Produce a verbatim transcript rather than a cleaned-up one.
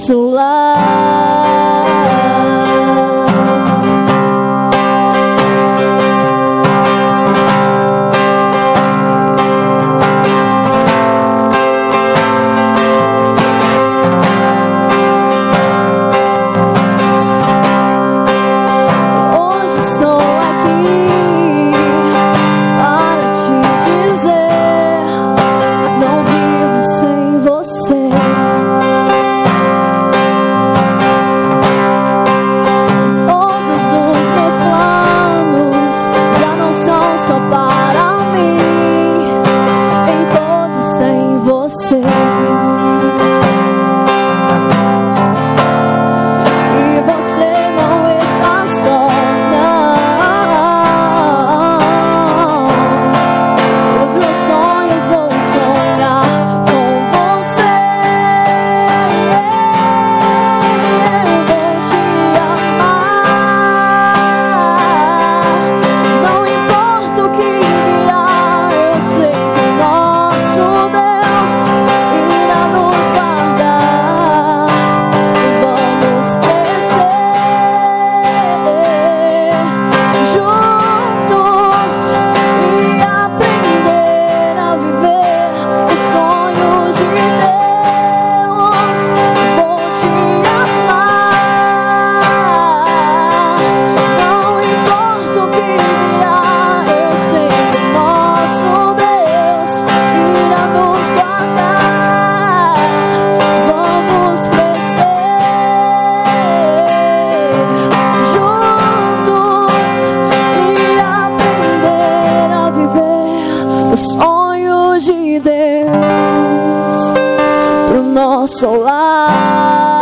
nosso lar. Hoje estou aqui para te dizer: não vivo sem você. Todos os meus planos já não são só para mim, em todos sem você. E você não está só, não. Os meus sonhos vou sonhar com você. Eu vou te amar. Não importa o que virá, eu sei que nosso Deus irá nos guardar. Vamos crescer juntos e aprender a viver os sonhos de Deus. Vou te amar. Não importa o que virá, eu sei que nosso Deus irá nos guardar. Vamos crescer juntos e aprender a viver os sonhos de Deus pro nosso lar.